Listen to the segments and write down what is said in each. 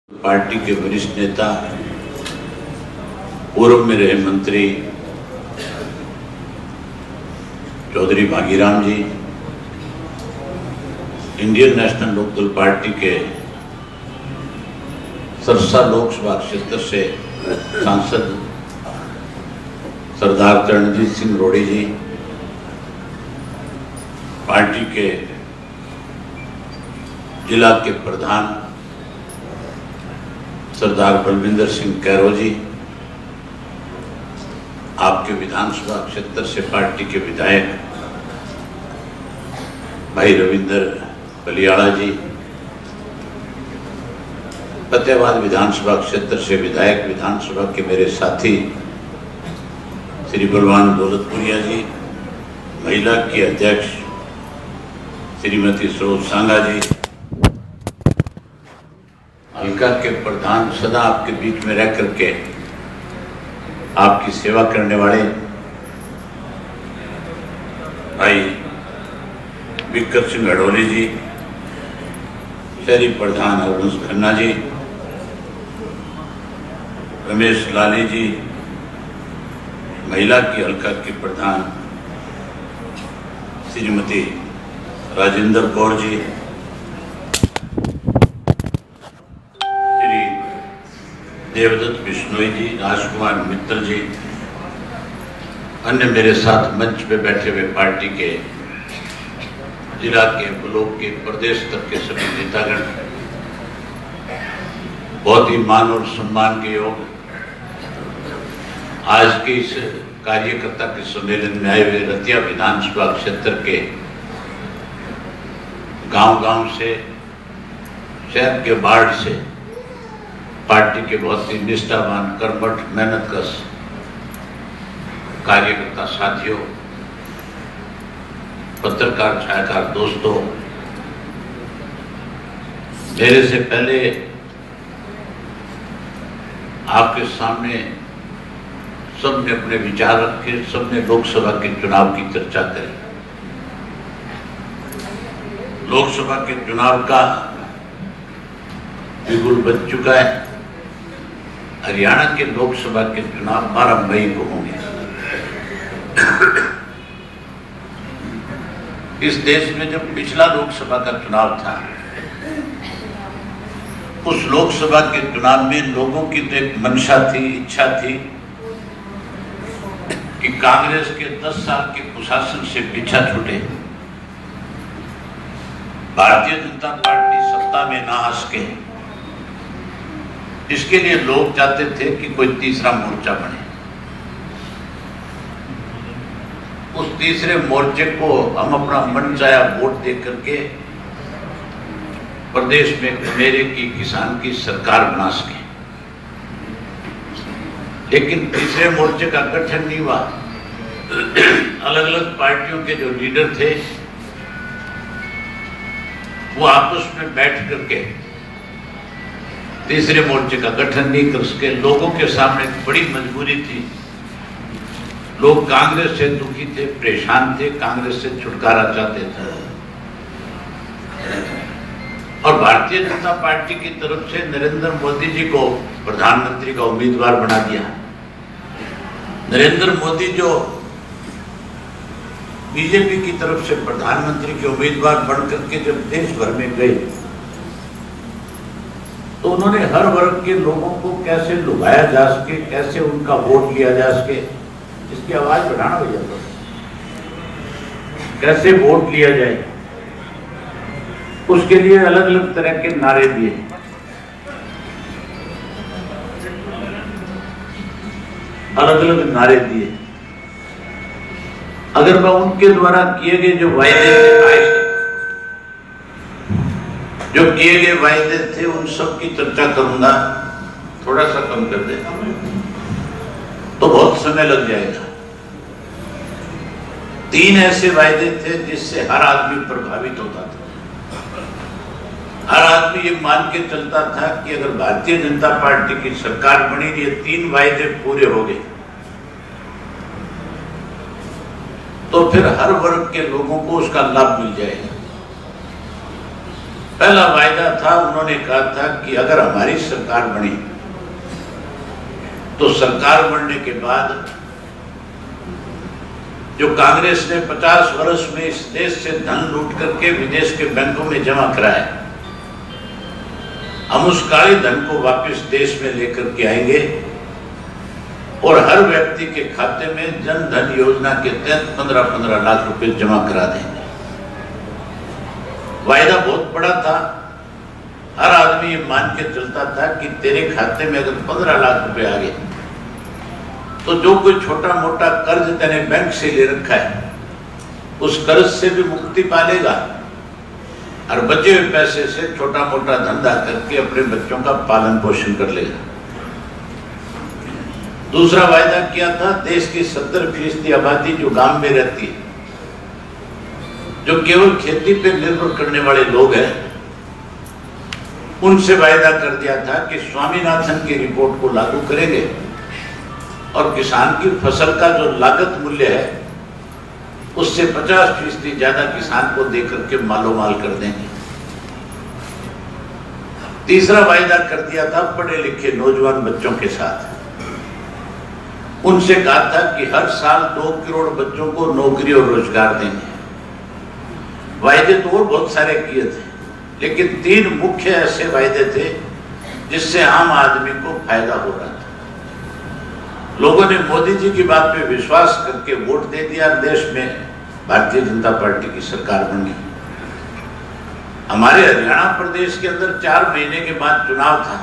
Party के वरिष्ठ नेता, पूर्व में रहे मंत्री Chaudhary Bhagiram ji, Indian National Lokdal party के सरसा लोकसभा क्षेत्र से सांसद सरदार चरणजीत सिंह रोड़ी जी, पार्टी के जिला के प्रधान सरदार बलविंदर सिंह कैरो जी, आपके विधानसभा क्षेत्र से पार्टी के विधायक भाई रविंदर बलियाड़ा जी, फतेहाबाद विधानसभा क्षेत्र से विधायक विधानसभा के मेरे साथी श्री बलवान दौलतपुरिया जी, महिला की अध्यक्ष श्रीमती सरोज सांगा जी, हल्का के प्रधान सदा आपके बीच में रह करके आपकी सेवा करने वाले भाई विक्कर सिंह हडोली जी, शहरी प्रधान हरवंश खन्ना जी, रमेश लाली जी, महिला की हल्का की प्रधान श्रीमती राजेंद्र कौर जी, देवदत्त बिश्नोई जी, राजकुमार मित्तल जी, अन्य मेरे साथ मंच पे बैठे हुए पार्टी के जिला के, ब्लॉक के, प्रदेश स्तर के सभी नेतागण, बहुत ही मान और सम्मान के योग आज के इस कार्यकर्ता के सम्मेलन में आए हुए रतिया विधानसभा क्षेत्र के गांव-गांव से, शहर के वार्ड से पार्टी के बहुत ही निष्ठावान, कर्मठ, मेहनतकश कार्यकर्ता साथियों, पत्रकार छायाकार दोस्तों, मेरे से पहले आपके सामने सबने अपने विचार रखे, सबने लोकसभा के चुनाव की चर्चा करी। लोकसभा के चुनाव का बिगुल बज चुका है। हरियाणा के लोकसभा के चुनाव 12 मई को होंगे। इस देश में जब पिछला लोकसभा का चुनाव था, उस लोकसभा के चुनाव में लोगों की तो एक मंशा थी, इच्छा थी कि कांग्रेस के 10 साल के कुशासन से पीछा छूटे, भारतीय जनता पार्टी सत्ता में ना आ सके। इसके लिए लोग चाहते थे कि कोई तीसरा मोर्चा बने। उस तीसरे मोर्चे को हम अपना मनचाहा वोट दे करके प्रदेश में मेरे की किसान की सरकार बना सके। लेकिन तीसरे मोर्चे का गठन नहीं हुआ। अलग अलग पार्टियों के जो लीडर थे वो आपस में बैठ करके तीसरे मोर्चे का गठन नहीं कर सके। लोगों के सामने बड़ी मजबूरी थी। लोग कांग्रेस से दुखी थे, परेशान थे, कांग्रेस से छुटकारा चाहते थे। और भारतीय जनता पार्टी की तरफ से नरेंद्र मोदी जी को प्रधानमंत्री का उम्मीदवार बना दिया। नरेंद्र मोदी जो बीजेपी की तरफ से प्रधानमंत्री के उम्मीदवार बन करके जब देश भर में गए तो उन्होंने हर वर्ग के लोगों को कैसे लुभाया जा सके, कैसे उनका वोट लिया जा सके, इसकी आवाज बढ़ाना भैया, तो कैसे वोट लिया जाए, उसके लिए अलग अलग तरह के नारे दिए। अलग अलग नारे दिए। अगर मैं उनके द्वारा किए गए जो वायदे थे, जो किए गए वायदे थे, उन सब की चर्चा करूंगा। थोड़ा सा कम कर दे तो बहुत समय लग जाएगा। 3 ऐसे वायदे थे जिससे हर आदमी प्रभावित होता था। हर आदमी ये मान के चलता था कि अगर भारतीय जनता पार्टी की सरकार बनी, ये 3 वायदे पूरे हो गए तो फिर हर वर्ग के लोगों को उसका लाभ मिल जाएगा। पहला वायदा था, उन्होंने कहा था कि अगर हमारी सरकार बनी तो सरकार बनने के बाद जो कांग्रेस ने 50 वर्ष में इस देश से धन लूट करके विदेश के बैंकों में जमा कराया, हम उस काले धन को वापस देश में लेकर के आएंगे और हर व्यक्ति के खाते में जन धन योजना के तहत 15-15 लाख रुपए जमा करा देंगे। वायदा बहुत बड़ा था, हर आदमी ये मान के चलता था कि तेरे खाते में अगर 15 लाख रुपए आ गए तो जो कोई छोटा मोटा कर्ज तेने बैंक से ले रखा है उस कर्ज से भी मुक्ति पालेगा और बचे हुए पैसे से छोटा मोटा धंधा करके अपने बच्चों का पालन पोषण कर लेगा। दूसरा वायदा किया था, देश की 70% आबादी जो गांव में रहती है, जो केवल खेती पे निर्भर करने वाले लोग हैं, उनसे वायदा कर दिया था कि स्वामीनाथन की रिपोर्ट को लागू करेंगे और किसान की फसल का जो लागत मूल्य है उससे 50% ज्यादा किसान को देकर के मालोमाल कर देंगे। तीसरा वायदा कर दिया था पढ़े लिखे नौजवान बच्चों के साथ, उनसे कहा था कि हर साल 2 करोड़ बच्चों को नौकरी और रोजगार देंगे। वायदे तो और बहुत सारे किए थे, लेकिन 3 मुख्य ऐसे वायदे थे जिससे आम आदमी को फायदा हो रहा था। लोगों ने मोदी जी की बात पे विश्वास करके वोट दे दिया, देश में भारतीय जनता पार्टी की सरकार बनी। हमारे हरियाणा प्रदेश के अंदर 4 महीने के बाद चुनाव था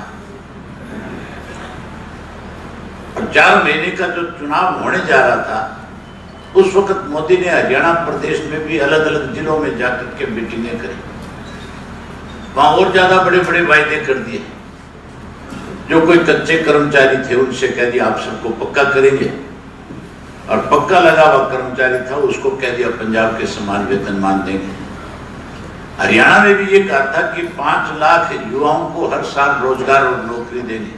और 4 महीने का जो चुनाव होने जा रहा था उस वक्त मोदी ने हरियाणा प्रदेश में भी अलग अलग जिलों में जाकर के मीटिंगें करी, वहां और ज्यादा बड़े बड़े वायदे कर दिए। जो कोई कच्चे कर्मचारी थे उनसे कह दिया आप सबको पक्का करेंगे, और पक्का लगा हुआ कर्मचारी था उसको कह दिया पंजाब के समान वेतनमान देंगे। हरियाणा में भी ये कहा था कि 5 लाख युवाओं को हर साल रोजगार और नौकरी देंगे,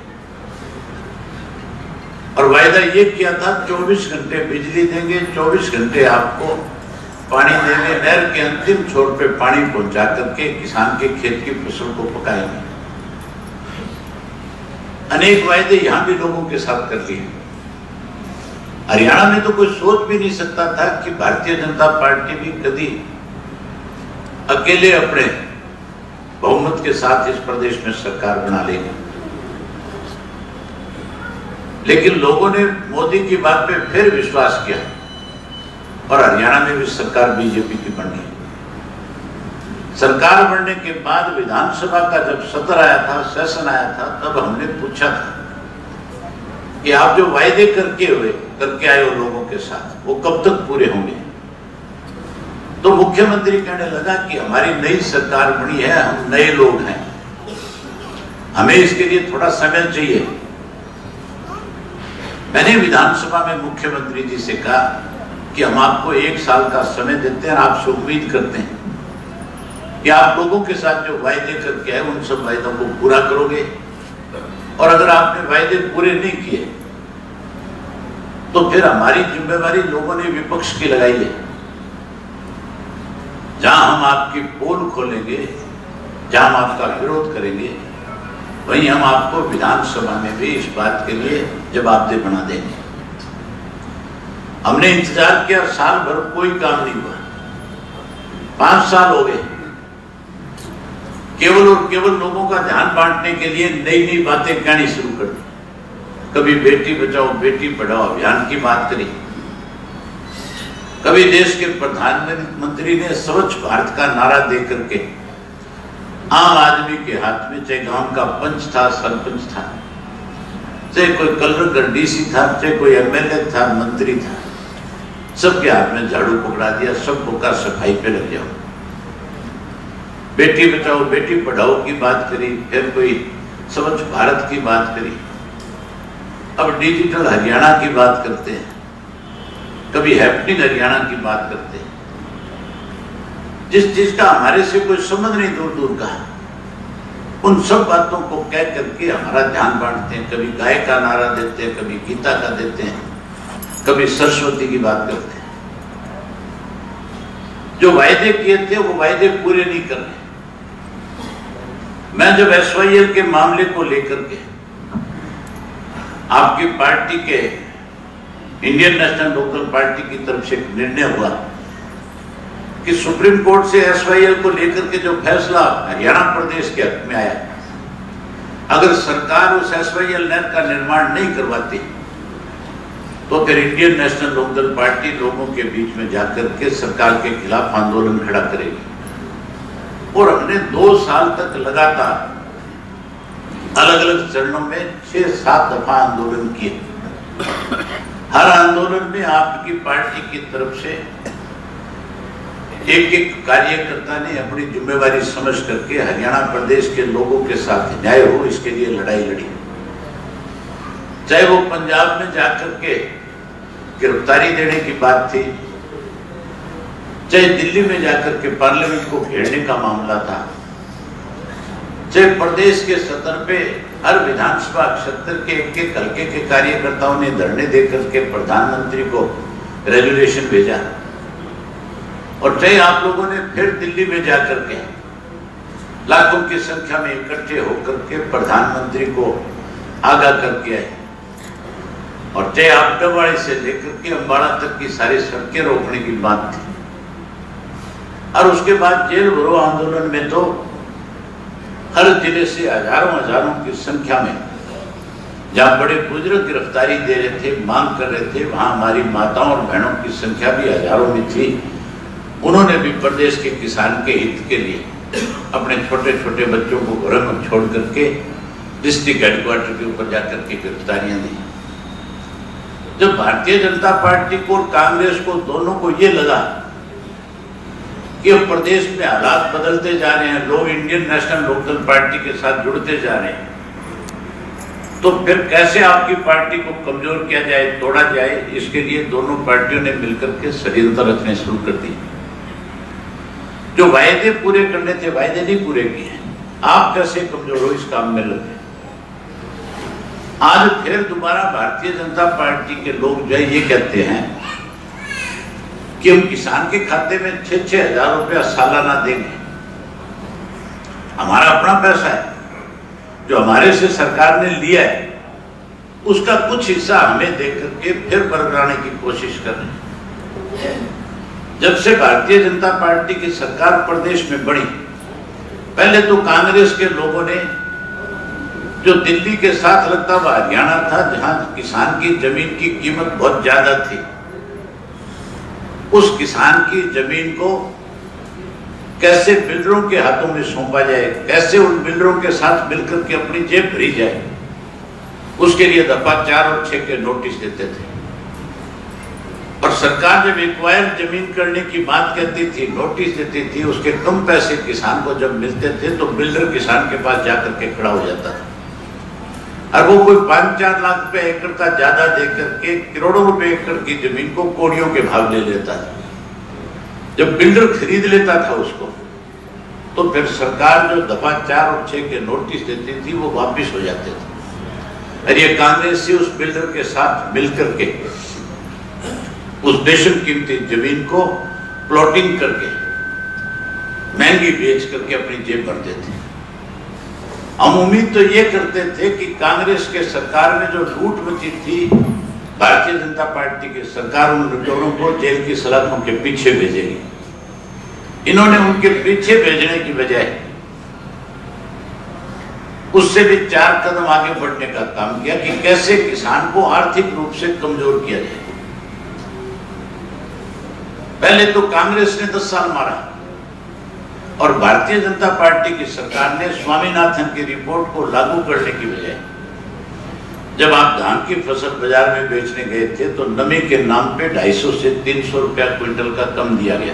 और वायदा ये किया था 24 घंटे बिजली देंगे, 24 घंटे आपको पानी देंगे, नहर के अंतिम छोर पे पानी पहुंचा करके किसान के खेत की फसल को पकाएंगे। अनेक वायदे यहां भी लोगों के साथ कर लिए। हरियाणा में तो कोई सोच भी नहीं सकता था कि भारतीय जनता पार्टी भी कभी अकेले अपने बहुमत के साथ इस प्रदेश में सरकार बना लेगी, लेकिन लोगों ने मोदी की बात पे फिर विश्वास किया और हरियाणा में भी सरकार बीजेपी की बनी। सरकार बनने के बाद विधानसभा का जब सत्र आया था, सेशन आया था, तब हमने पूछा था कि आप जो वायदे करके आए हो लोगों के साथ वो कब तक पूरे होंगे। तो मुख्यमंत्री कहने लगा कि हमारी नई सरकार बनी है, हम नए लोग हैं, हमें इसके लिए थोड़ा समय चाहिए। मैंने विधानसभा में मुख्यमंत्री जी से कहा कि हम आपको 1 साल का समय देते हैं, आपसे उम्मीद करते हैं कि आप लोगों के साथ जो वायदे करके आए उन सब वायदों को पूरा करोगे, और अगर आपने वायदे पूरे नहीं किए तो फिर हमारी जिम्मेवारी लोगों ने विपक्ष की लगाई है। जहां हम आपकी पोल खोलेंगे, जहां हम आपका विरोध करेंगे, वहीं हम आपको विधानसभा में भी इस बात के लिए जवाबदेह बना देंगे। हमने इंतजार किया, साल भर कोई काम नहीं हुआ, 5 साल हो गए। केवल और केवल लोगों का ध्यान बांटने के लिए नई नई बातें कहनी शुरू कर दी। कभी बेटी बचाओ बेटी पढ़ाओ अभियान की बात करी, कभी देश के प्रधानमंत्री ने स्वच्छ भारत का नारा देकर के आम आदमी के हाथ में, चाहे गांव का पंच था, सरपंच था, चाहे कोई कलर डीसी था, चाहे कोई एमएलए था, मंत्री था, सबके हाथ में झाड़ू पकड़ा दिया, सबको का सफाई पे लग जाओ। बेटी बचाओ बेटी पढ़ाओ की बात करी, फिर कोई स्वच्छ भारत की बात करी, अब डिजिटल हरियाणा की बात करते हैं, कभी हैपनिंग हरियाणा की बात करते हैं। जिस चीज का हमारे से कोई संबंध नहीं दूर दूर का, उन सब बातों को कह करके हमारा ध्यान बांटते हैं। कभी गाय का नारा देते हैं, कभी गीता का देते हैं, कभी सरस्वती की बात करते हैं। जो वायदे किए थे वो वायदे पूरे नहीं कर रहे। मैं जब SYL के मामले को लेकर के आपकी पार्टी के इंडियन नेशनल लोकल पार्टी की तरफ से निर्णय हुआ कि सुप्रीम कोर्ट से SYL को लेकर के जो फैसला हरियाणा प्रदेश के हक में आया, अगर सरकार उस SYL नहर का निर्माण नहीं करवाती तो फिर इंडियन नेशनल लोकदल पार्टी लोगों के बीच में जाकर के सरकार के खिलाफ आंदोलन खड़ा करेगी। और हमने 2 साल तक लगातार अलग अलग चरणों में 6-7 दफा आंदोलन किए। हर आंदोलन में आपकी पार्टी की तरफ से एक एक कार्यकर्ता ने अपनी जिम्मेवारी समझ करके हरियाणा प्रदेश के लोगों के साथ न्याय हो, इसके लिए लड़ाई लड़ी। चाहे वो पंजाब में जाकर के गिरफ्तारी देने की बात थी, चाहे दिल्ली में जाकर के पार्लियामेंट को घेरने का मामला था, चाहे प्रदेश के सदन पे हर विधानसभा क्षेत्र के एक हल्के के कार्यकर्ताओं ने धरने देकर के प्रधानमंत्री को रेजोल्यूशन भेजा, और चाहे आप लोगों ने फिर दिल्ली में जाकर के लाखों की संख्या में इकट्ठे होकर के प्रधानमंत्री को आगाह करके आए, और चाहे आपटावाड़ी से लेकर के अम्बाड़ा तक की सारी सड़कें रोकने की बात थी। और उसके बाद जेल भरो आंदोलन में तो हर जिले से हजारों की संख्या में जहां बड़े बुजुर्ग गिरफ्तारी दे रहे थे, मांग कर रहे थे, वहां हमारी माताओं और बहनों की संख्या भी हजारों में थी। उन्होंने भी प्रदेश के किसान के हित के लिए अपने छोटे छोटे बच्चों को घरों में छोड़ करके डिस्ट्रिक्ट हेडक्वार्टर के ऊपर जाकर के गिरफ्तारियां दी। जब भारतीय जनता पार्टी को और कांग्रेस को दोनों को ये लगा कि अब प्रदेश में हालात बदलते जा रहे हैं, लोग इंडियन नेशनल लोकदल पार्टी के साथ जुड़ते जा रहे हैं, तो फिर कैसे आपकी पार्टी को कमजोर किया जाए, तोड़ा जाए, इसके लिए दोनों पार्टियों ने मिलकर के षड्यंत्र रचने शुरू कर दिए। जो वायदे पूरे करने थे, वायदे नहीं पूरे किए। आप कैसे कमजोर हो, इस काम में लगे। आज फिर दोबारा भारतीय जनता पार्टी के लोग जो है ये कहते हैं कि हम किसान के खाते में 6-6 हजार रुपया सालाना देंगे। हमारा अपना पैसा है जो हमारे से सरकार ने लिया है, उसका कुछ हिस्सा हमें देकर के फिर बरगलाने की कोशिश कर रहे हैं। जब से भारतीय जनता पार्टी की सरकार प्रदेश में बढ़ी, पहले तो कांग्रेस के लोगों ने जो दिल्ली के साथ लगता हुआ हरियाणा था, जहां किसान की जमीन की कीमत बहुत ज्यादा थी, उस किसान की जमीन को कैसे बिल्डरों के हाथों में सौंपा जाए, कैसे उन बिल्डरों के साथ मिलकर के अपनी जेब भरी जाए, उसके लिए दफा 4 और 6 के नोटिस देते थे। और सरकार जब एक्वायर जमीन करने की बात कहती थी, नोटिस देती थी, उसके कम पैसे किसान को जब मिलते थे तो बिल्डर किसान के पास जाकर के खड़ा हो जाता था, और वो कोई 5-4 लाख रुपए एकड़ का ज्यादा देकर के करोड़ों रुपए एकड़ की जमीन को कोड़ियों के भाव ले लेता था। जब बिल्डर खरीद लेता था उसको, तो फिर सरकार जो दफा 4 और 6 के नोटिस देती थी वो वापिस हो जाते थे। और ये कांग्रेस से उस बिल्डर के साथ मिलकर के उस बेशक कीमती जमीन को प्लॉटिंग करके महंगी बेच करके अपनी जेब भर देते। हम उम्मीद तो ये करते थे कि कांग्रेस के सरकार में जो लूट मची थी, भारतीय जनता पार्टी की सरकार उन लुटेरों को जेल की सलाखों के पीछे भेजेगी। इन्होंने उनके पीछे भेजने की बजाय उससे भी 4 कदम आगे बढ़ने का काम किया कि कैसे किसान को आर्थिक रूप से कमजोर किया जाए। पहले तो कांग्रेस ने 10 साल मारा, और भारतीय जनता पार्टी की सरकार ने स्वामीनाथन की रिपोर्ट को लागू करने की बजाय, जब आप धान की फसल बाजार में बेचने गए थे तो नमी के नाम पे 250 से 300 रुपया क्विंटल का कम दिया गया।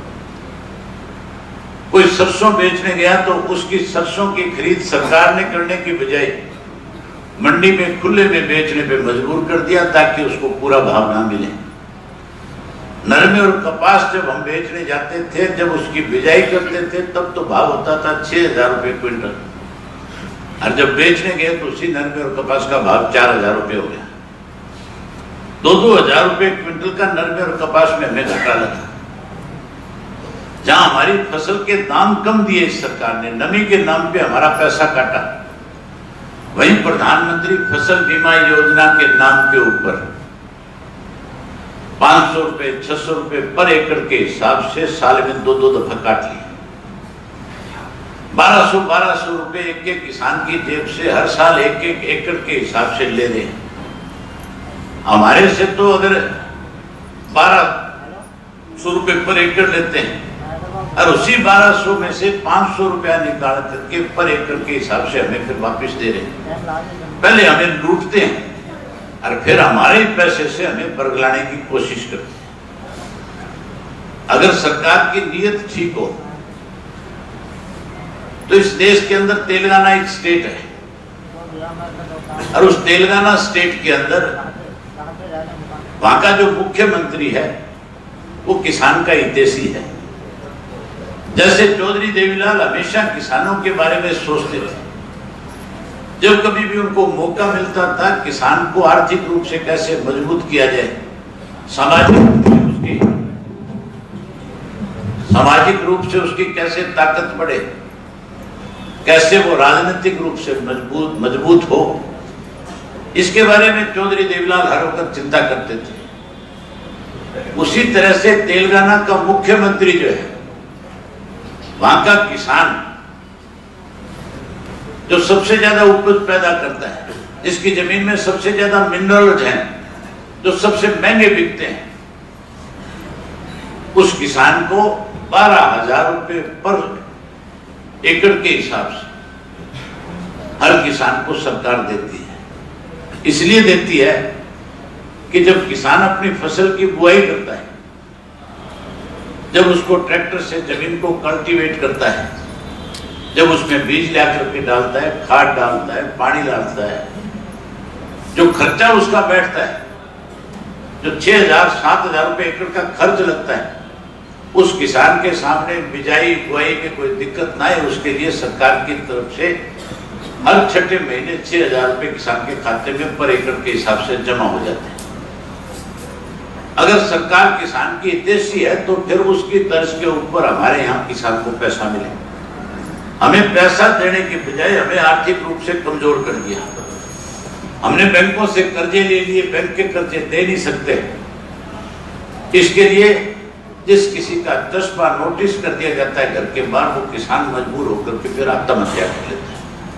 कोई सरसों बेचने गया तो उसकी सरसों की खरीद सरकार ने करने की बजाय मंडी में खुले में बेचने पे मजबूर कर दिया ताकि उसको पूरा भाव ना मिले। नरमे और कपास जब हम बेचने जाते थे, जब उसकी बिजाई करते थे, तब तो भाव होता था 6,000 रुपए क्विंटल, और जब बेचने गए तो उसी नरमे और कपास का भाव 4,000 रुपए हो गया। 2-2 हजार रुपए क्विंटल का नरमे और कपास में हमें घाटा लगा। जहां हमारी फसल के दाम कम दिए इस सरकार ने, नमी के नाम पे हमारा पैसा काटा, वहीं प्रधानमंत्री फसल बीमा योजना के नाम के ऊपर 500 रुपए 600 रुपए पर एकड़ के हिसाब से साल में 2-2 दफा काट लिए। 1200 रुपए एक एक किसान की जेब से हर साल एक एक एकड़ के हिसाब से ले रहे हैं। हमारे से तो अगर 1200 रुपए पर एकड़ लेते हैं और उसी 1200 में से 500 रुपया निकाल करके पर एकड़ के हिसाब से हमें फिर वापस दे रहे हैं। पहले हमें लूटते हैं और फिर हमारे पैसे से हमें बरगलाने की कोशिश करते हैं। अगर सरकार की नीयत ठीक हो तो इस देश के अंदर तेलंगाना एक स्टेट है और उस तेलंगाना स्टेट के अंदर वहां का जो मुख्यमंत्री है वो किसान का हितैषी है। जैसे चौधरी देवीलाल हमेशा किसानों के बारे में सोचते थे, जब कभी भी उनको मौका मिलता था किसान को आर्थिक रूप से कैसे मजबूत किया जाए, सामाजिक रूप से उसकी कैसे ताकत बढ़े, कैसे वो राजनीतिक रूप से मजबूत हो, इसके बारे में चौधरी देवीलाल हर वक्त चिंता करते थे। उसी तरह से तेलंगाना का मुख्यमंत्री जो है, वहां का किसान जो सबसे ज्यादा उपज पैदा करता है, जिसकी जमीन में सबसे ज्यादा मिनरल्स हैं, जो सबसे महंगे बिकते हैं, उस किसान को 12,000 रुपए पर एकड़ के हिसाब से हर किसान को सरकार देती है। इसलिए देती है कि जब किसान अपनी फसल की बुआई करता है, जब उसको ट्रैक्टर से जमीन को कल्टीवेट करता है, जब उसमें बीज ला करके डालता है, खाद डालता है, पानी डालता है, जो खर्चा उसका बैठता है, जो 6,000-7,000 रुपए एकड़ का खर्च लगता है, उस किसान के सामने बिजाई बुआई में कोई दिक्कत ना है, उसके लिए सरकार की तरफ से हर छठे महीने 6,000 रुपए किसान के खाते में पर एकड़ के हिसाब से जमा हो जाते हैं। अगर सरकार किसान की हितैषी है तो फिर उसकी तर्ज के ऊपर हमारे यहाँ किसान को पैसा मिले। हमें पैसा देने के बजाय हमें आर्थिक रूप से कमजोर कर दिया। हमने बैंकों से कर्जे ले लिए, बैंक के कर्जे दे नहीं सकते, इसके लिए जिस किसी का 10 बार नोटिस कर दिया जाता है घर के बाहर, वो किसान मजबूर होकर के फिर आत्महत्या कर लेता है।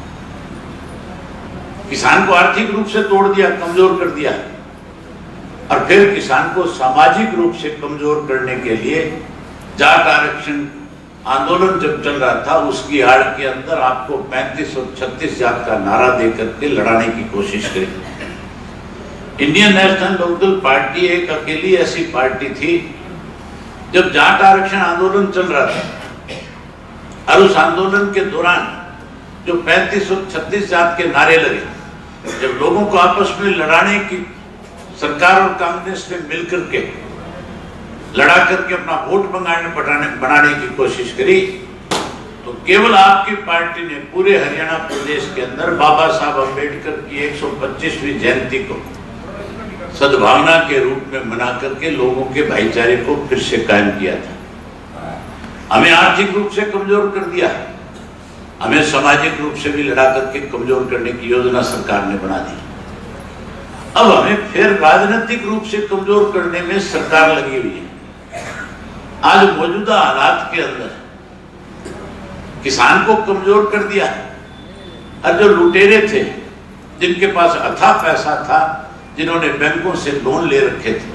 किसान को आर्थिक रूप से तोड़ दिया, कमजोर कर दिया, और फिर किसान को सामाजिक रूप से कमजोर करने के लिए जाट आरक्षण आंदोलन जब चल रहा था, उसकी आड़ के अंदर आपको 35 और 36 जात का नारा देकर के लड़ाने की कोशिश करी। इंडियन नेशनल लोकदल पार्टी एक अकेली ऐसी पार्टी थी जब जाट आरक्षण आंदोलन चल रहा था, और उस आंदोलन के दौरान जो 35 और 36 जात के नारे लगे, जब लोगों को आपस में लड़ाने की सरकार और कांग्रेस ने मिलकर के लड़ा करके अपना वोट बनाने की कोशिश करी, तो केवल आपकी पार्टी ने पूरे हरियाणा प्रदेश के अंदर बाबा साहब अम्बेडकर की 125वीं जयंती को सद्भावना के रूप में मना करके लोगों के भाईचारे को फिर से कायम किया था। हमें आर्थिक रूप से कमजोर कर दिया, हमें सामाजिक रूप से भी लड़ा करके कमजोर करने की योजना सरकार ने बना दी। अब हमें फिर राजनीतिक रूप से कमजोर करने में सरकार लगी हुई है। आज मौजूदा हालात के अंदर किसान को कमजोर कर दिया है, और जो लुटेरे थे, जिनके पास अथाह पैसा था, जिन्होंने बैंकों से लोन ले रखे थे,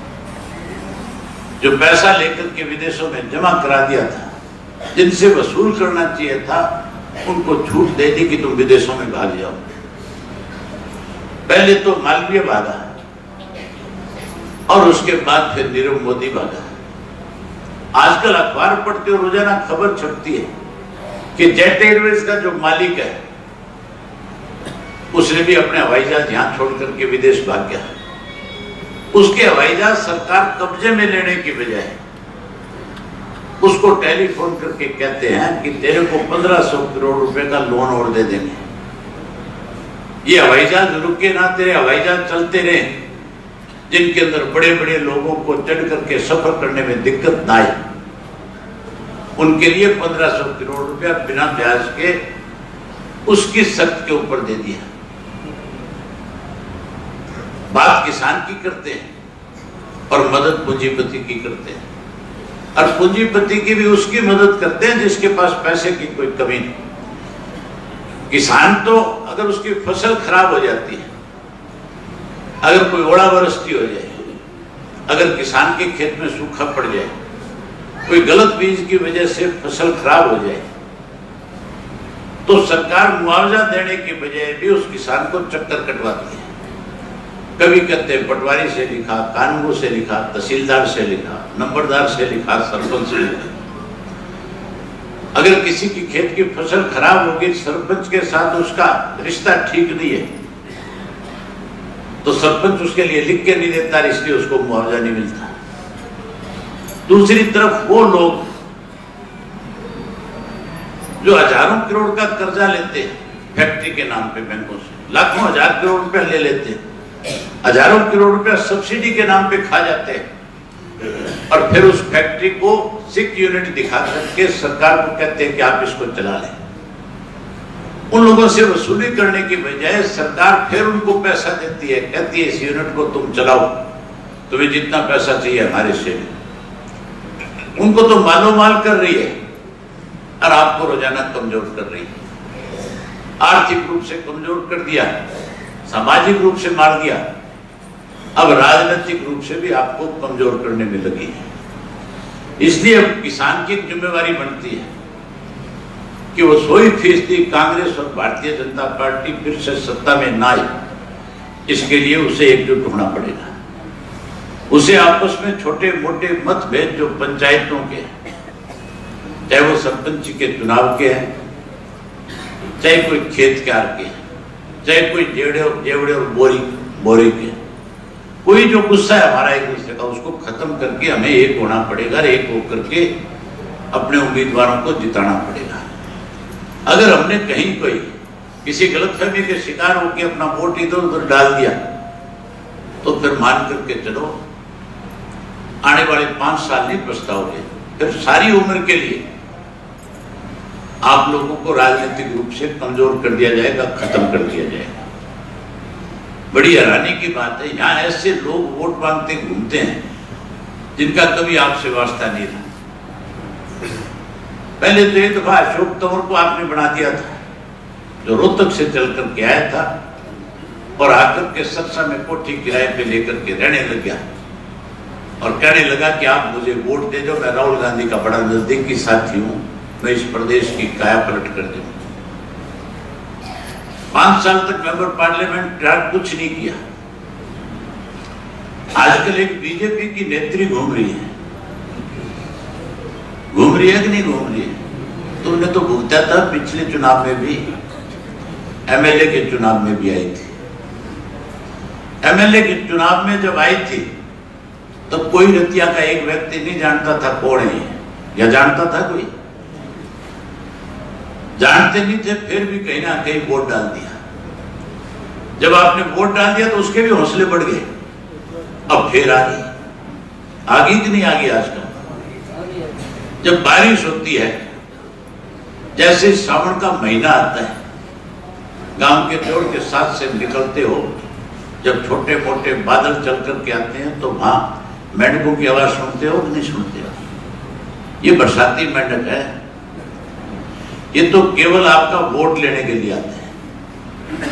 जो पैसा लेकर के विदेशों में जमा करा दिया था, जिनसे वसूल करना चाहिए था, उनको छूट दे दी कि तुम विदेशों में भाग जाओ। पहले तो मालवीय भागा और उसके बाद फिर नीरव मोदी भागा। आजकल अखबार पढ़ते हो, रोजाना खबर छपती है कि जेट एयरवेज का जो मालिक है उसने भी अपने हवाई जहाज यहां छोड़ करके विदेश भाग गया। उसके हवाई जहाज सरकार कब्जे में लेने की बजाय उसको टेलीफोन करके कहते हैं कि तेरे को 1500 करोड़ रुपए का लोन और दे देंगे, ये हवाई जहाज रुके ना, तेरे हवाई जहाज चलते रहे, जिनके अंदर बड़े बड़े लोगों को चढ़ करके सफर करने में दिक्कत ना आए। उनके लिए 1500 करोड़ रुपया बिना ब्याज के उसकी शर्त के ऊपर दे दिया। बात किसान की करते हैं और मदद पूंजीपति की करते हैं, और पूंजीपति की भी उसकी मदद करते हैं जिसके पास पैसे की कोई कमी नहीं। किसान तो अगर उसकी फसल खराब हो जाती है, अगर कोई ओलावृष्टि हो जाए, अगर किसान के खेत में सूखा पड़ जाए, कोई गलत बीज की वजह से फसल खराब हो जाए, तो सरकार मुआवजा देने की बजाय भी उस किसान को चक्कर कटवाती है। कभी कहते हैं पटवारी से लिखा, कानून से लिखा, तहसीलदार से लिखा, नंबरदार से लिखा, सरपंच से लिखा। अगर किसी की खेत की फसल खराब होगी, सरपंच के साथ उसका रिश्ता ठीक नहीं है, तो सरपंच उसके लिए लिख के नहीं देता, इसलिए उसको मुआवजा नहीं मिलता। दूसरी तरफ वो लोग जो हजारों करोड़ का कर्जा लेते हैं फैक्ट्री के नाम पे बैंकों से, लाखों हजार करोड़ रुपया ले लेते हैं, हजारों करोड़ रुपया सब्सिडी के नाम पे खा जाते हैं, और फिर उस फैक्ट्री को सिक यूनिट दिखा करके सरकार को कहते हैं कि आप इसको चला लें। उन लोगों से वसूली करने की बजाय सरकार फिर उनको पैसा देती है, कहती है इस यूनिट को तुम चलाओ, तुम्हें जितना पैसा चाहिए हमारे से। उनको तो मालो माल कर रही है और आपको रोजाना कमजोर कर रही है। आर्थिक रूप से कमजोर कर दिया, सामाजिक रूप से मार दिया, अब राजनीतिक रूप से भी आपको कमजोर करने में लगी है। इसलिए अब किसान की एक जिम्मेवारी बनती है कि वो 100% कांग्रेस और भारतीय जनता पार्टी फिर से सत्ता में ना आए, इसके लिए उसे एकजुट होना पड़ेगा। उसे आपस में छोटे मोटे मतभेद जो पंचायतों के, चाहे वो सरपंच के चुनाव के हैं, चाहे कोई खेत क्यार के, चाहे कोई जेवड़े और बोरी के, कोई जो गुस्सा है हमारा एक दूसरे का, उसको खत्म करके हमें एक होना पड़ेगा, एक होकर के अपने उम्मीदवारों को जिताना पड़ेगा। अगर हमने कहीं कोई किसी गलतफहमी के शिकार होकर अपना वोट इधर उधर डाल दिया, तो फिर मान करके चलो आने वाले 5 साल नहीं पछताओगे, फिर सारी उम्र के लिए आप लोगों को राजनीतिक रूप से कमजोर कर दिया जाएगा, खत्म कर दिया जाएगा। बड़ी हैरानी की बात है, यहाँ ऐसे लोग वोट मांगते घूमते हैं जिनका कभी आपसे वास्ता नहीं रहा। पहले तो एक दफा अशोक तंवर को आपने बना दिया था, जो रोहतक से चल कर के आया था और आकर के सरसा में कोठी किराए पे लेकर के रहने लग गया और कहने लगा कि आप मुझे वोट दे दो, मैं राहुल गांधी का बड़ा नजदीकी साथी हूं, मैं इस प्रदेश की काया पलट कर दूं। 5 साल तक मेंबर पार्लियामेंट कुछ नहीं किया। आजकल एक बीजेपी की नेत्री घूम रही है कि नहीं घूम रही है? तुमने तो भुगता था, पिछले चुनाव में भी, एमएलए के चुनाव में भी आई थी। एमएलए के चुनाव में जब आई थी तब तो कोई रतिया का एक व्यक्ति नहीं जानता था कौन है, या जानता था कोई? जानते नहीं थे, फिर भी कहीं ना कहीं वोट डाल दिया। जब आपने वोट डाल दिया तो उसके भी हौसले बढ़ गए, अब फिर आ गई कि नहीं आ गई? आजकल जब बारिश होती है, जैसे सावन का महीना आता है, गांव के जोड़ के साथ से निकलते हो, जब छोटे मोटे बादल चल कर के आते हैं तो वहां मेंढकों की आवाज सुनते हो कि नहीं सुनते हो? ये बरसाती मेंढक है, ये तो केवल आपका वोट लेने के लिए आते हैं।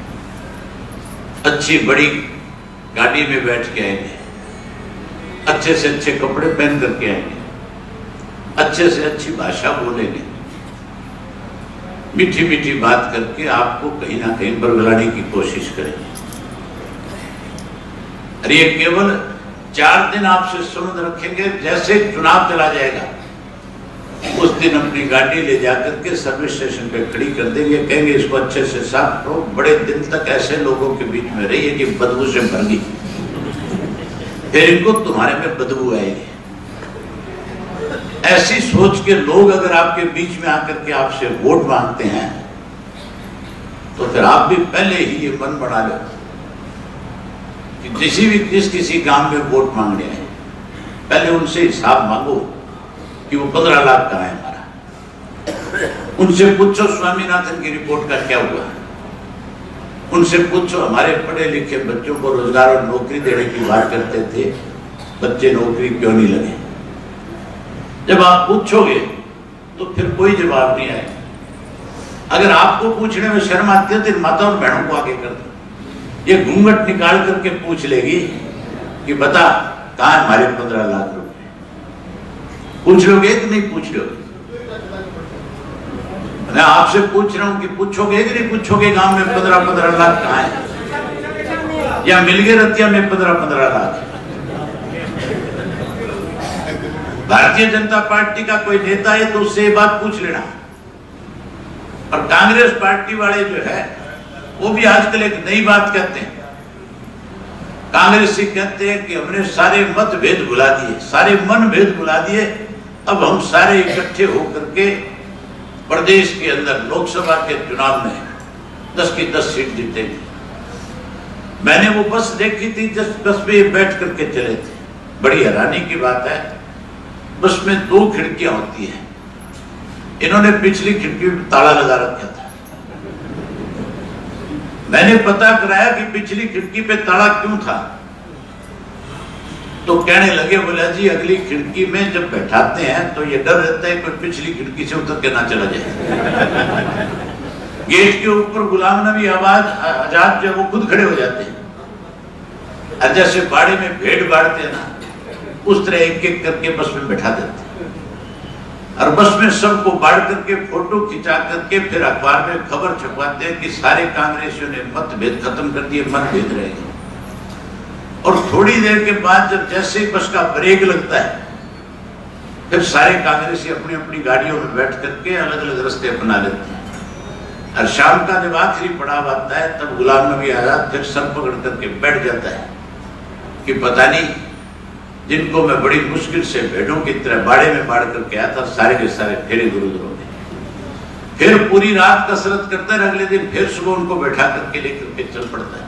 अच्छी बड़ी गाड़ी में बैठ के आएंगे, अच्छे से अच्छे कपड़े पहन करके आएंगे, अच्छे से अच्छी भाषा बोलेंगे, मीठी मीठी बात करके आपको कहीं ना कहीं बरगलाने की कोशिश करेंगे। और ये केवल 4 दिन आपसे संबंध रखेंगे। जैसे चुनाव चला जाएगा उस दिन अपनी गाड़ी ले जाकर के सर्विस स्टेशन पे खड़ी कर देंगे, कहेंगे इसको अच्छे से साफ करो। बड़े दिन तक ऐसे लोगों के बीच में रही है कि बदबू से भर गई, फिर इनको तुम्हारे में बदबू आएगी। ऐसी सोच के लोग अगर आपके बीच में आकर के आपसे वोट मांगते हैं तो फिर आप भी पहले ही ये मन बना लो कि किसी गांव में वोट मांगने आए, पहले उनसे हिसाब मांगो कि वो 15 लाख कहाँ है हमारा। उनसे पूछो स्वामीनाथन की रिपोर्ट का क्या हुआ, उनसे पूछो हमारे पढ़े लिखे बच्चों को रोजगार और नौकरी देने की बात करते थे, बच्चे नौकरी क्यों नहीं लगे। जब आप पूछोगे तो फिर कोई जवाब नहीं आएगा। अगर आपको पूछने में शर्म आती है तो माता और बहनों को आगे कर दो। ये घूंघट निकाल करके पूछ लेगी कि बता कहाँ है हमारे 15 लाख रुपए। पूछ लोगे कि नहीं पूछ लोगे? मैं आपसे पूछ रहा हूं कि पूछोगे कि नहीं पूछोगे गांव में 15 लाख कहाँ है, या मिल गए रतिया में 15 लाख। भारतीय जनता पार्टी का कोई नेता है तो उससे ये बात पूछ लेना। और कांग्रेस पार्टी वाले जो है वो भी आजकल एक नई बात कहते हैं। कांग्रेसी कहते हैं कि हमने सारे मतभेद भुला दिए, सारे मनभेद भुला दिए, अब हम सारे इकट्ठे होकर के प्रदेश के अंदर लोकसभा के चुनाव में 10 की 10 सीट जीतेंगे। मैंने वो बस देखी थी, जिस बस में बैठ करके चले थे। बड़ी हैरानी की बात है, बस में 2 खिड़कियां होती हैं, इन्होंने पिछली खिड़की में ताला लगा रखा था। मैंने पता कराया कि पिछली खिड़की पे ताला क्यों था, तो कहने लगे बोला जी अगली खिड़की में जब बैठाते हैं तो ये डर रहता है कोई पिछली खिड़की से उतर के ना चला जाए। गेट के ऊपर गुलाम नबी आजाद जो वो खुद खड़े हो जाते हैं, और जैसे बाड़े में भेड़ बाढ़ते हैं ना, उस तरह एक एक करके बस में बैठा देते हैं। और बस में सबको बाढ़ करके फोटो खिंचा करके फिर अखबार में खबर छपवाते हैं कि सारे कांग्रेसियों ने मतभेद खत्म कर दिए, मतभेद रह गए। और थोड़ी देर के बाद जब जैसे ही बस का ब्रेक लगता है, फिर सारे कांग्रेसी अपनी अपनी गाड़ियों में बैठ करके अलग अलग रास्ते अपना लेते हैं। और शाम का जब आखिरी पड़ाव आता है तब गुलाम नबी आजाद फिर सर पकड़ करके बैठ जाता है कि पता नहीं जिनको मैं बड़ी मुश्किल से भेड़ों की तरह बाड़े में बाढ़ करके आया था, सारे के सारे फेरे गुरुद्रों में। फिर पूरी रात कसरत करता है, अगले दिन फिर सुबह उनको बैठा करके लेकर के चल पड़ता है।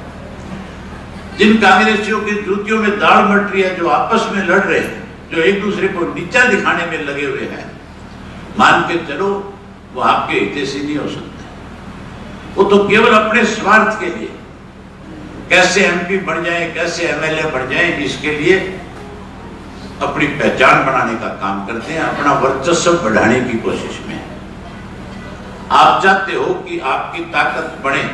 जिन कांग्रेसियों की जूतियों में दाढ़ मट रही है, जो आपस में लड़ रहे हैं, जो एक दूसरे को नीचा दिखाने में लगे हुए हैं, मान के चलो वो आपके हितैषी नहीं हो सकते। वो तो केवल अपने स्वार्थ के लिए कैसे एमपी बन जाए, कैसे एमएलए बन जाए, इसके लिए अपनी पहचान बनाने का काम करते हैं, अपना वर्चस्व बढ़ाने की कोशिश में। आप चाहते हो कि आपकी ताकत बढ़े,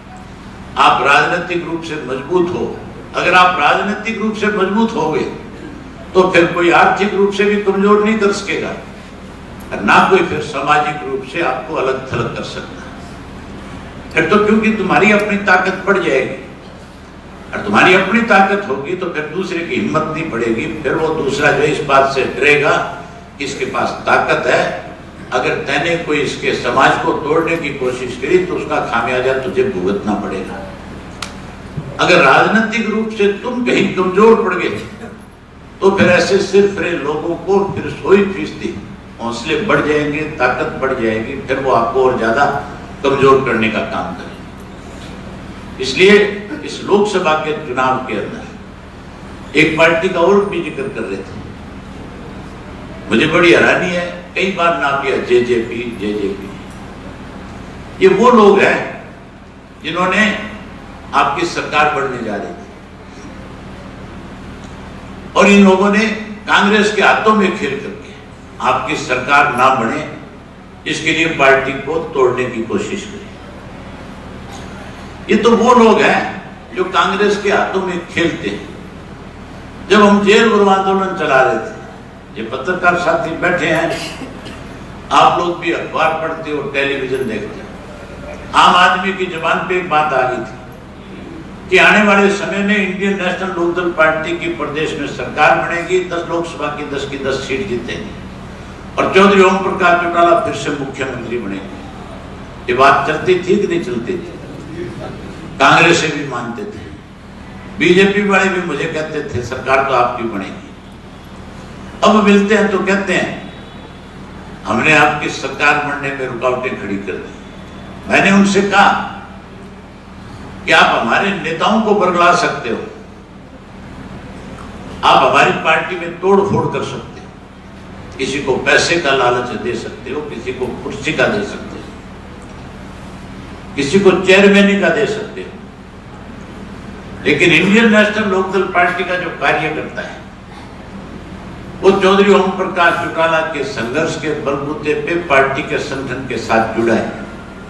आप राजनीतिक रूप से मजबूत हो। अगर आप राजनीतिक रूप से मजबूत होगे तो फिर कोई आर्थिक रूप से भी कमजोर नहीं कर सकेगा, और ना कोई फिर सामाजिक रूप से आपको अलग थलग कर सकता। फिर तो क्योंकि तुम्हारी अपनी ताकत बढ़ जाएगी, और तुम्हारी अपनी ताकत होगी तो फिर दूसरे की हिम्मत नहीं पड़ेगी। फिर वो दूसरा जो इस बात से डरेगा इसके पास ताकत है, अगर तैने कोई इसके समाज को तोड़ने की कोशिश करी तो उसका खामियाजा तुझे भुगतना पड़ेगा। अगर राजनीतिक रूप से तुम कहीं कमजोर पड़ गए तो फिर ऐसे सिर्फ लोगों को फिर 100% हौसले बढ़ जाएंगे, ताकत बढ़ जाएगी, फिर वो आपको और ज्यादा कमजोर करने का काम करेंगे। इसलिए इस लोकसभा के चुनाव के अंदर एक पार्टी का और भी जिक्र कर रहे थे, मुझे बड़ी हैरानी है, कई बार नाम लिया जेजेपी जेजेपी। ये वो लोग हैं जिन्होंने आपकी सरकार बढ़ने जा रही थी, और इन लोगों ने कांग्रेस के हाथों में खेल करके आपकी सरकार ना बने इसके लिए पार्टी को तोड़ने की कोशिश करी। ये तो वो लोग हैं जो कांग्रेस के हाथों में खेलते हैं। जब हम जेल भरो आंदोलन चला रहे थे, ये पत्रकार साथी बैठे हैं, आप लोग भी अखबार पढ़ते हो, टेलीविजन देखते हो, आम आदमी की जुबान पे एक बात आ गई थी कि आने वाले समय में इंडियन नेशनल लोकदल पार्टी की प्रदेश में सरकार बनेगी, 10 लोकसभा की 10 की 10 सीट जीतेंगी, और चौधरी ओम प्रकाश चौटाला फिर से मुख्यमंत्री बनेंगे। ये बात चलती थी कि नहीं चलती थी? कांग्रेस से भी मानते थे, बीजेपी वाले भी मुझे कहते थे सरकार तो आपकी बनेगी। अब मिलते हैं तो कहते हैं हमने आपकी सरकार बनने में रुकावटें खड़ी कर दी। मैंने उनसे कहा कि आप हमारे नेताओं को बरगला सकते हो, आप हमारी पार्टी में तोड़ फोड़ कर सकते हो, किसी को पैसे का लालच दे सकते हो, किसी को कुर्सी का दे सकते हो, किसी को चेयरमैनी का दे सकते हो, लेकिन इंडियन नेशनल लोकदल पार्टी का जो कार्य करता है वो चौधरी ओम प्रकाश चौटाला के संघर्ष के बलबूते पे पार्टी के संगठन के साथ जुड़ा है।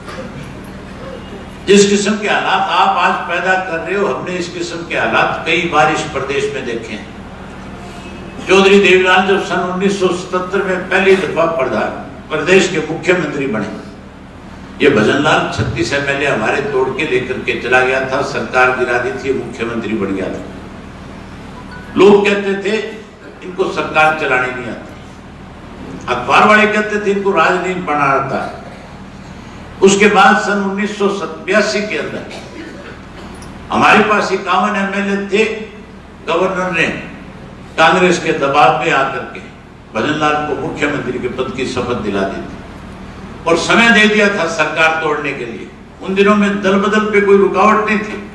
जिस किस्म के हालात आप आज पैदा कर रहे हो, हमने इस किस्म के हालात कई बार इस प्रदेश में देखे हैं। चौधरी देवीलाल जब सन 1977 में पहली दफा प्रदेश के मुख्यमंत्री बने, ये भजनलाल 36 एमएलए हमारे तोड़ के लेकर के चला गया था, सरकार गिरा दी थी, मुख्यमंत्री बन गया था। लोग कहते थे इनको सरकार चलानी नहीं आती, अखबार वाले कहते थे इनको राजनीति पढ़ना आता है। उसके बाद सन 1982 के अंदर हमारे पास 51 एमएलए थे, गवर्नर ने कांग्रेस के दबाव में आकर के भजनलाल को मुख्यमंत्री के पद की शपथ दिला दी थी और समय दे दिया था सरकार तोड़ने के लिए। उन दिनों में दल बदल पे कोई रुकावट नहीं थी,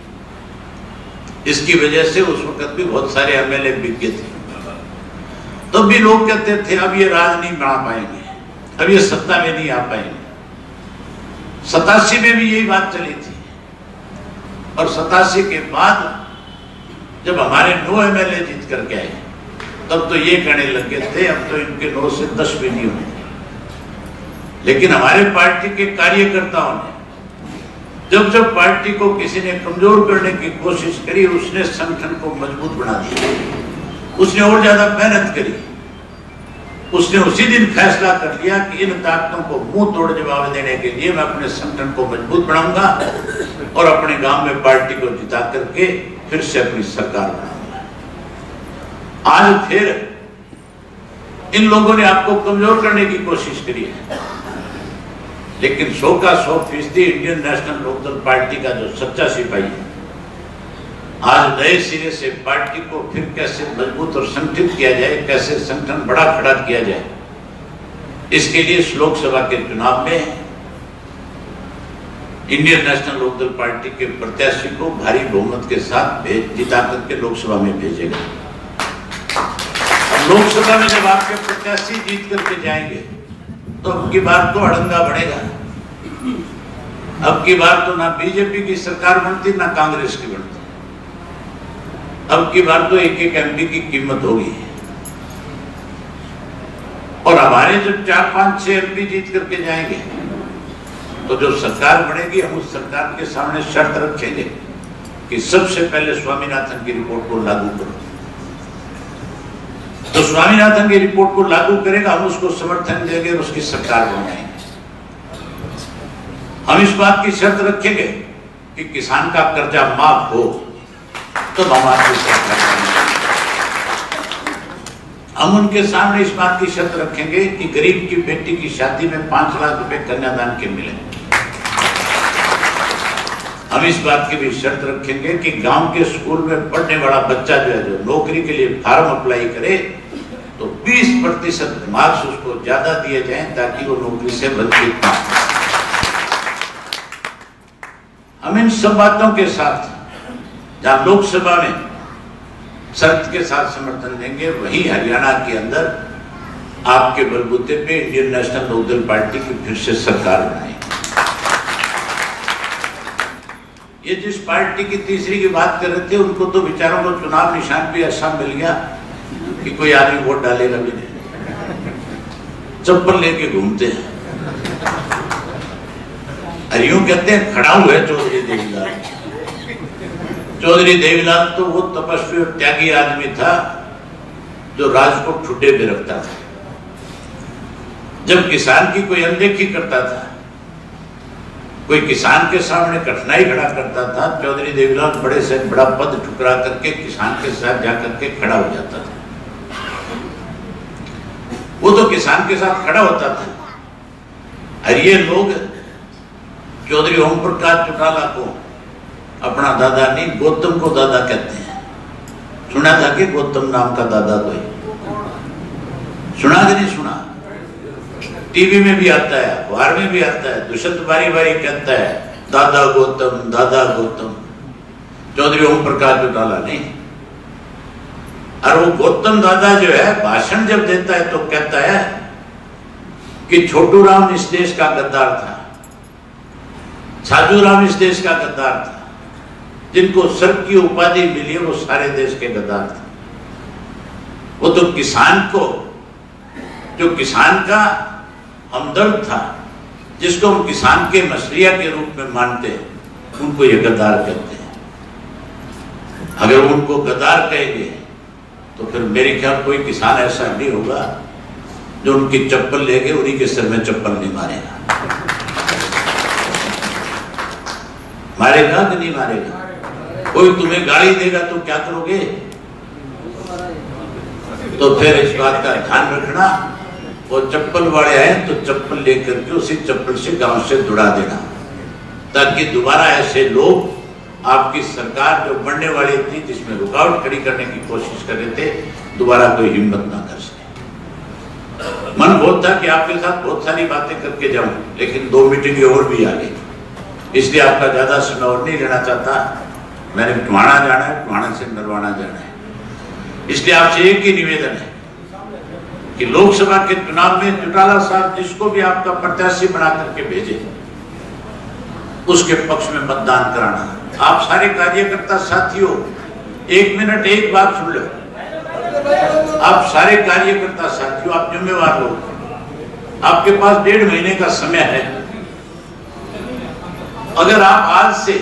इसकी वजह से उस वक्त भी बहुत सारे एमएलए बिक गए थे। तो भी लोग कहते थे अब ये राज नहीं बना पाएंगे, अब ये सत्ता में नहीं आ पाएंगे। 87 में भी यही बात चली थी और 87 के बाद जब हमारे 9 एमएलए जीत करके आए तब तो ये कहने लगे थे अब तो इनके 9 से 10 भी नहीं होंगे। लेकिन हमारे पार्टी के कार्यकर्ताओं ने जब जब पार्टी को किसी ने कमजोर करने की कोशिश करी, उसने संगठन को मजबूत बना दिया, उसने और ज्यादा मेहनत करी। उसने उसी दिन फैसला कर लिया कि इन ताकतों को मुंह तोड़ जवाब देने के लिए मैं अपने संगठन को मजबूत बनाऊंगा और अपने गांव में पार्टी को जिता करके फिर से अपनी सरकार बनाऊंगा। आज फिर इन लोगों ने आपको कमजोर करने की कोशिश करी है, लेकिन 100 का 100% इंडियन नेशनल लोकदल पार्टी का जो सच्चा सिपाही है, आज नए सिरे से पार्टी को फिर कैसे मजबूत और संगठित किया जाए, कैसे संगठन बड़ा खड़ा किया जाए, इसके लिए इस लोकसभा के चुनाव में इंडियन नेशनल लोकदल पार्टी के प्रत्याशी को भारी बहुमत के साथ जिता करके लोकसभा में भेजेगा। अब लोकसभा में जब आपके प्रत्याशी जीत करके जाएंगे तो अब की बार तो अड़ंगा बढ़ेगा। अब की बार तो ना बीजेपी की सरकार बनती ना कांग्रेस की बनती, अब की बार तो एक एक एमपी की कीमत होगी। और हमारे जब 4, 5, 6 एमपी जीत करके जाएंगे तो जो सरकार बनेगी हम उस सरकार के सामने शर्त रखेंगे कि सबसे पहले स्वामीनाथन की रिपोर्ट को लागू करो। तो स्वामीनाथन की रिपोर्ट को लागू करेगा, हम उसको समर्थन देंगे और उसकी सरकार बनाएंगे। हम इस बात की शर्त रखेंगे कि किसान का कर्जा माफ हो तो हम आपकी सरकार बनाएंगे। हम उनके सामने इस बात की शर्त रखेंगे कि गरीब की बेटी की शादी में 5 लाख रुपए कन्यादान के मिले। हम इस बात की भी शर्त रखेंगे कि गांव के स्कूल में पढ़ने वाला बच्चा जो है, जो नौकरी के लिए फॉर्म अप्लाई करे तो 20% मार्क्स उसको ज्यादा दिए जाएं ताकि वो नौकरी से वंचित ना हो। हम इन सब बातों के साथ जहां लोकसभा में शर्त के साथ समर्थन देंगे, वहीं हरियाणा के अंदर आपके बलबूते पे इंडियन नेशनल लोकदल पार्टी की फिर से सरकार बनाएंगे। ये जिस पार्टी की तीसरी की बात कर रहे थे, उनको तो बेचारों को चुनाव निशान भी ऐसा मिल गया कि कोई आदमी वोट डालेगा भी नहीं, चप्पल लेके घूमते हैं। अरे यूं कहते हैं खड़ा हुआ है चौधरी देवीलाल। चौधरी देवीलाल तो वो तपस्वी और त्यागी आदमी था जो राज को ठुड्डे पे रखता था। जब किसान की कोई अनदेखी करता था, कोई किसान के सामने कठिनाई खड़ा करता था, चौधरी देवीलाल बड़े से बड़ा पद ठुकरा करके किसान के साथ जाकर के खड़ा हो जाता था। वो तो किसान के साथ खड़ा होता था। और ये लोग चौधरी ओम प्रकाश चौटाला को अपना दादा नहीं, गौतम को दादा कहते हैं। सुना था कि गौतम नाम का दादा कोई? सुना कि नहीं सुना? टीवी में भी आता है, अखबार में भी आता है, दुष्यंत बारी बारी कहता है दादा गौतम, दादा गौतम। चौधरी ओम प्रकाश चौटाला नहीं। और वो गौतम दादा जो है भाषण जब देता है तो कहता है कि छोटू राम इस देश का गद्दार था, साधु राम इस देश का गद्दार था, जिनको सर्प की उपाधि मिली है वो सारे देश के गद्दार थे। वो तो किसान को, जो किसान का हमदर्द था, जिसको हम किसान के मसलिया के रूप में मानते हैं, उनको ये गद्दार कहते हैं। अगर उनको गद्दार कहेंगे तो फिर मेरे ख्याल कोई किसान ऐसा नहीं होगा जो उनकी चप्पल लेके उन्हीं के सिर में चप्पल नहीं मारेगा। मारेगा कि नहीं मारेगा? कोई तुम्हें गाली देगा तो क्या करोगे? तो फिर इस बात का ध्यान रखना, वो चप्पल वाले आए तो चप्पल लेकर के उसी चप्पल से गांव से जुड़ा देना, ताकि दोबारा ऐसे लोग आपकी सरकार जो बढ़ने वाली थी, जिसमें रुकावट खड़ी करने की कोशिश कर रहे थे, दोबारा कोई हिम्मत ना कर सके। मन बहुत था कि आपके साथ बहुत सारी बातें करके जाऊं, लेकिन 2 मीटिंग और भी आ गई, इसलिए आपका ज्यादा समय और नहीं लेना चाहता। मैंने टुहाना जाना है, टुहाना से नरवाना जाना है, इसलिए आपसे एक ही निवेदन है कि लोकसभा के चुनाव में चौटाला साहब जिसको भी आपका प्रत्याशी बना करके भेजे, उसके पक्ष में मतदान कराना। आप सारे कार्यकर्ता साथियों, 1 मिनट एक बात सुन लो। आप सारे कार्यकर्ता साथियों, आप जिम्मेवार लोग, आपके पास 1.5 महीने का समय है। अगर आप आज से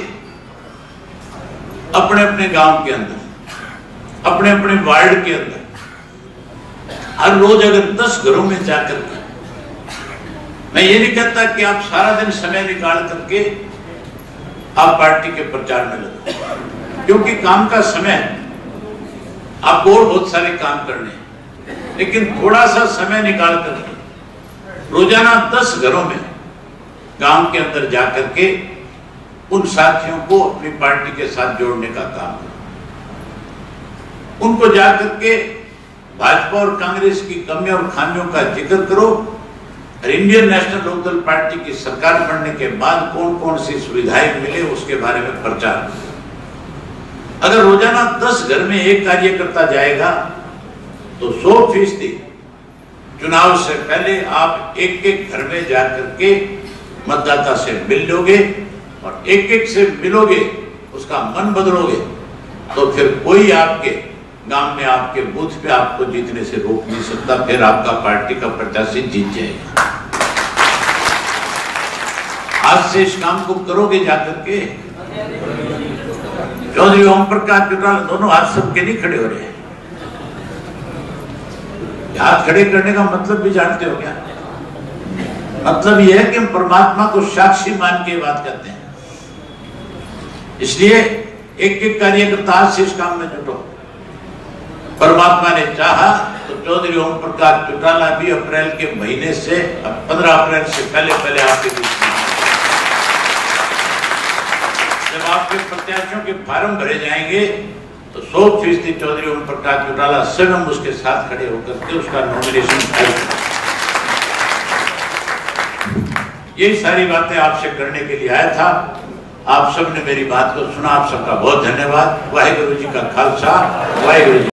अपने अपने गांव के अंदर, अपने अपने वार्ड के अंदर हर रोज अगर 10 घरों में जाकर के, मैं ये नहीं कहता कि आप सारा दिन समय निकाल करके आप पार्टी के प्रचार में लगे, क्योंकि काम का समय है, आपको और बहुत सारे काम करने हैं, लेकिन थोड़ा सा समय निकाल करके रोजाना 10 घरों में गांव के अंदर जाकर के उन साथियों को अपनी पार्टी के साथ जोड़ने का काम करो। उनको जाकर के भाजपा और कांग्रेस की कमियों और खामियों का जिक्र करो, और इंडियन नेशनल लोकदल पार्टी की सरकार बनने के बाद कौन कौन सी सुविधाएं मिले उसके बारे में प्रचार करो। अगर रोजाना 10 घर में एक कार्यकर्ता जाएगा तो 100% चुनाव से पहले आप एक घर में जाकर के मतदाता से मिल लोगे, और एक से मिलोगे, उसका मन बदलोगे, तो फिर कोई आपके गांव में, आपके बूथ पे आपको जीतने से रोक नहीं सकता। फिर आपका पार्टी का प्रत्याशी जीत जाएगा। आज से इस काम को करोगे जाकर के। चौधरी ओम प्रकाश चौटाला दोनों हाथ सबके नहीं खड़े हो रहे हैं। हाथ खड़े करने का मतलब भी जानते हो क्या? मतलब यह है कि हम परमात्मा को साक्षी मान के बात करते हैं। इसलिए एक कार्यकर्ता आज से इस काम में जुटो। परमात्मा ने चाहा तो चौधरी ओम प्रकाश चौटाला भी अप्रैल के महीने से, 15 अप्रैल से पहले आपके बीच में, जब आपके प्रत्याशियों के फार्म भरे जाएंगे तो 100% चौधरी ओम प्रकाश चौटाला स्वयं उसके साथ खड़े होकर के उसका नॉमिनेशन करेंगे। यही सारी बातें आपसे करने के लिए आया था। आप सबने मेरी बात को सुना, आप सबका बहुत धन्यवाद। वाहिगुरु जी का खालसा, वाहिगुरु जी।